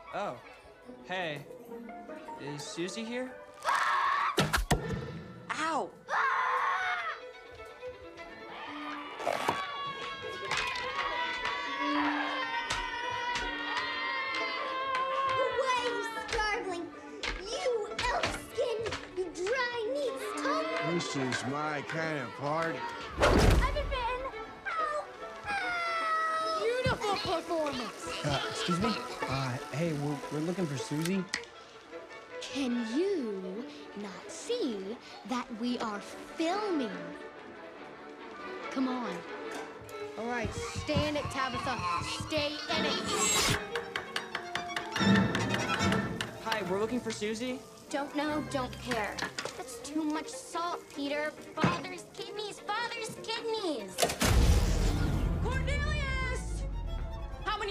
Oh. Hey. Is Suzie here? Ow! Away, starveling! You elf-skin! You dry meat scum! This is my kind of party. I've been bitten! Ow! Ow! Beautiful performance! Excuse me? Hey, we're looking for Suzie. Can you not see that we are filming? Come on. All right, stay in it, Tabitha. Stay in it. Hi, we're looking for Suzie. Don't know, don't care. That's too much salt, Peter. Father's kidneys, father's kidneys! Courtney!